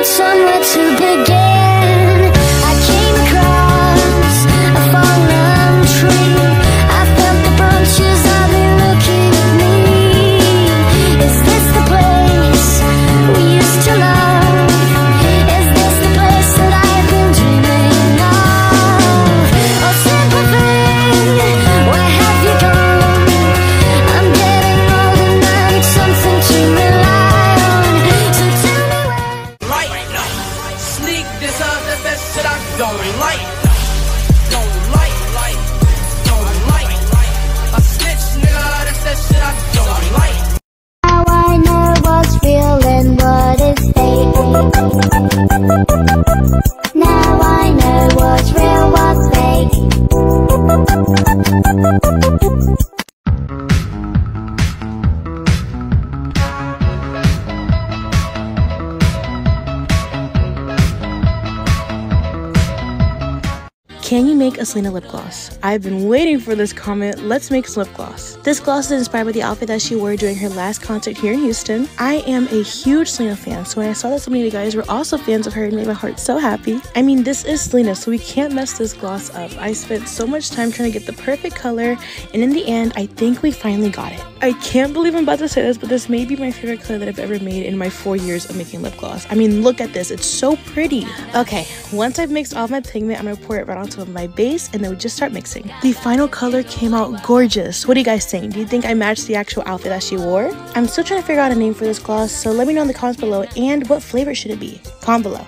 somewhere to begin. I came across a fallen tree. I felt the branches of it looking at me. Is this the place we used to love? Is this the place that I've been dreaming of? Oh, simple thing, where have you gone? I'm getting old and I need something to rely on. So tell me where. Light, sneak this up, that's that shit I don't like. Don't like, don't like. A snitch nigga, that's that shit I don't like. Now I know what's real and what is fake. Now I know what's real, what's fake. Can you make a Selena lip gloss? I've been waiting for this comment. Let's make some lip gloss. This gloss is inspired by the outfit that she wore during her last concert here in Houston. I am a huge Selena fan, so when I saw that so many of you guys were also fans of her, it made my heart so happy. I mean, this is Selena, so we can't mess this gloss up. I spent so much time trying to get the perfect color, and in the end, I think we finally got it. I can't believe I'm about to say this, but this may be my favorite color that I've ever made in my 4 years of making lip gloss. I mean, look at this. It's so pretty. Okay, once I've mixed all my pigment, I'm gonna pour it right onto my base, and then we just start mixing. The final color came out gorgeous. What are you guys saying? Do you think I matched the actual outfit that she wore? I'm still trying to figure out a name for this gloss, so let me know in the comments below, and what flavor should it be? Comment below.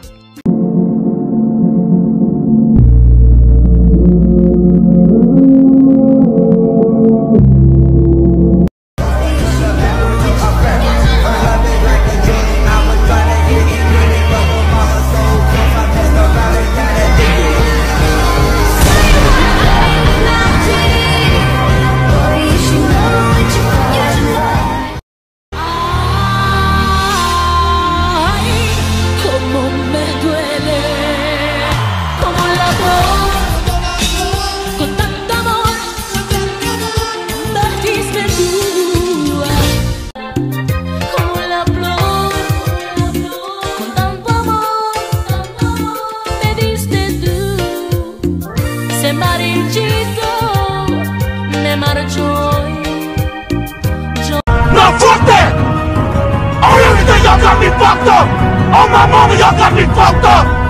No, fuck that! Oh, everything y'all got me fucked up! Oh, my mama, y'all got me fucked up!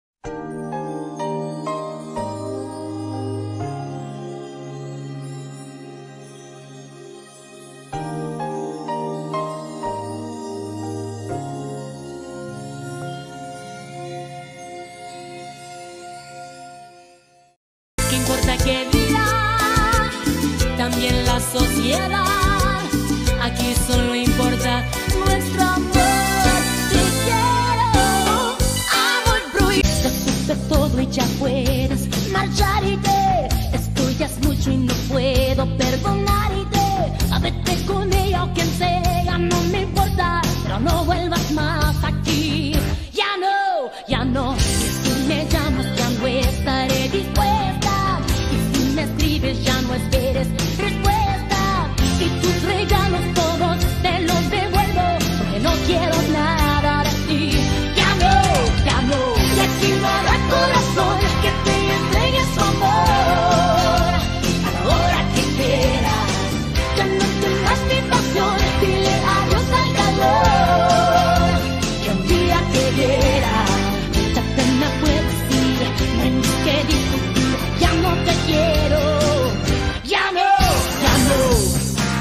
¿Qué importa que dirá también la sociedad? Aquí solo importa nuestro amor. Te quiero, amor prohibido. Después de todo y ya puedes marcharte. Esto ya es mucho y no puedo perdonarte. A vete con ella o quien sea, no me importa, pero no vuelvas más aquí. Ya no, ya no. Si me llamas ya no estaré dispuesta. Y si me escribes ya no esperes respuesta. Y tus regalos todos te los devuelvo, porque no quiero nada de ti. Ya no, ya no. Y aquí no habrá corazón que te entregue su amor. A la hora que quieras, ya no tendrás mi pasión. Dile adiós al calor. Que un día te viera, ya te me puedes ir. No hay más que discutir. Ya no te quiero. Ya no, ya no.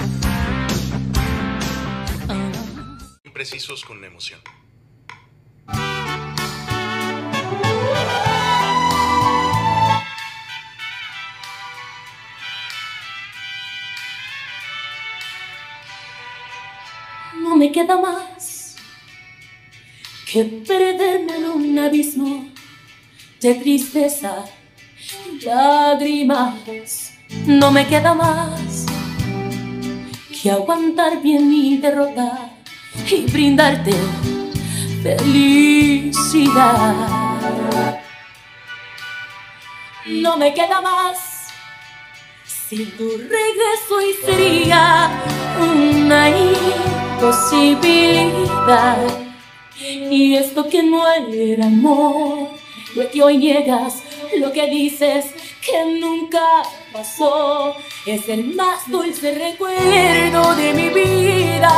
Precisos con la emoción. No me queda más que perderme en un abismo de tristeza y lágrimas. No me queda más que aguantar bien mi derrota y brindarte felicidad. No me queda más sin tu regreso y sería una imposibilidad. Y esto que no era amor, lo que hoy niegas, lo que dices que nunca pasó, es el más dulce recuerdo de mi vida.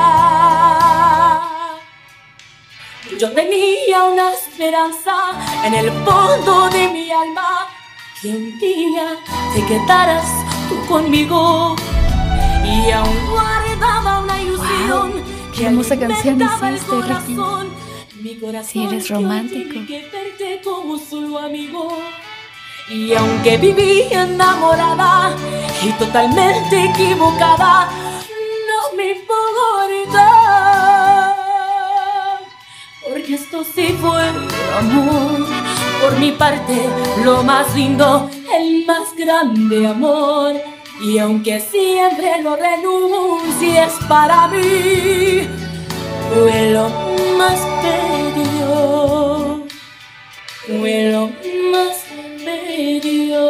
Yo tenía una esperanza en el fondo de mi alma, que un día te quedaras tú conmigo, y aún guardaba una ilusión. Wow, qué hermosa canción hiciste, Ricky. Si eres romántico. Como solo amigo. Y aunque vivía enamorada y totalmente equivocada, no me importa, porque esto sí fue amor. Por mi parte, lo más lindo, el más grande amor. Y aunque siempre lo renuncies para mí, fue lo más bello, fue lo más bello.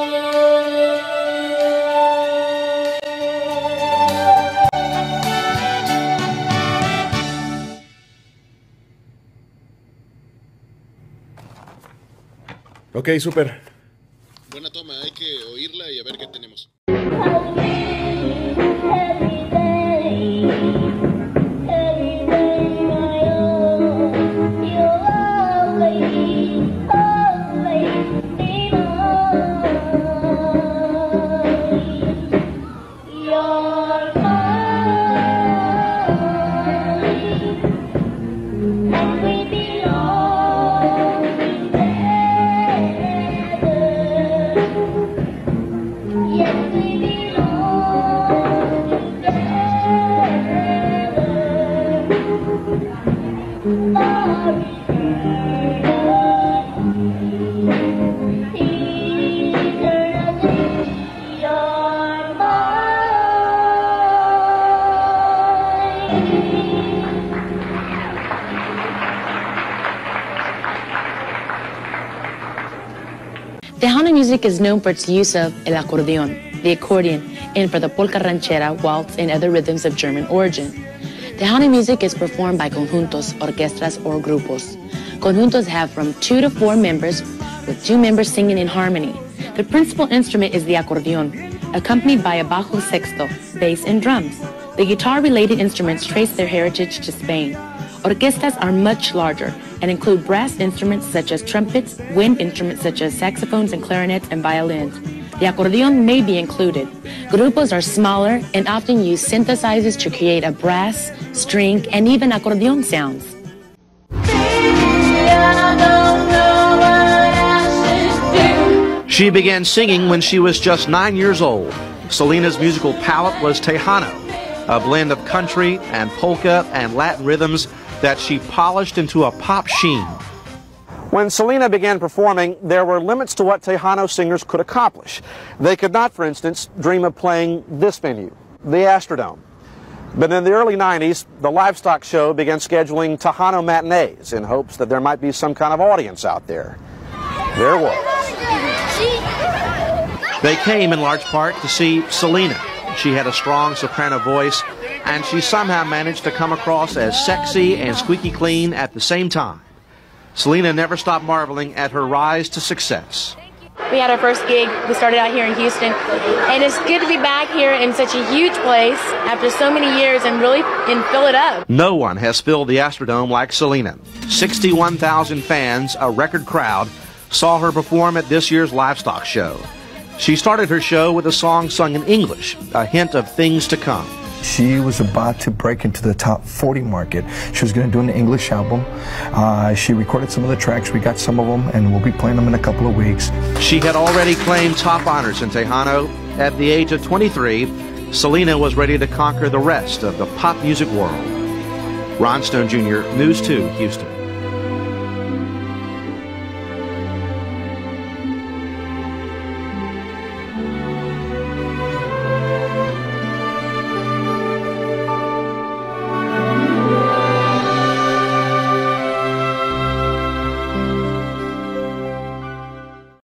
Ok, súper. Buena toma, hay que oírla y a ver qué tenemos. Tejano music is known for its use of el acordeon, the accordion, and for the polka ranchera, waltz, and other rhythms of German origin. Tejano music is performed by conjuntos, orquestas, or grupos. Conjuntos have from 2 to 4 members, with 2 members singing in harmony. The principal instrument is the accordeon, accompanied by a bajo sexto, bass, and drums. The guitar-related instruments trace their heritage to Spain. Orquestas are much larger and include brass instruments such as trumpets, wind instruments such as saxophones and clarinets, and violins. The accordion may be included. Grupos are smaller and often use synthesizers to create a brass, string, and even accordion sounds. She began singing when she was just 9 years old. Selena's musical palette was Tejano, a blend of country and polka and Latin rhythms that she polished into a pop sheen. When Selena began performing, there were limits to what Tejano singers could accomplish. They could not, for instance, dream of playing this venue, the Astrodome. But in the early 90s, the livestock show began scheduling Tejano matinees in hopes that there might be some kind of audience out there. There was. They came in large part to see Selena. She had a strong soprano voice, and she somehow managed to come across as sexy and squeaky clean at the same time. Selena never stopped marveling at her rise to success. We had our first gig. We started out here in Houston, and it's good to be back here in such a huge place after so many years and fill it up. No one has filled the Astrodome like Selena. 61,000 fans, a record crowd, saw her perform at this year's livestock show. She started her show with a song sung in English, a hint of things to come. She was about to break into the top 40 market. She was going to do an English album. She recorded some of the tracks. We got some of them, and we'll be playing them in a couple of weeks. She had already claimed top honors in Tejano. At the age of 23, Selena was ready to conquer the rest of the pop music world. Ron Stone Jr., News 2, Houston.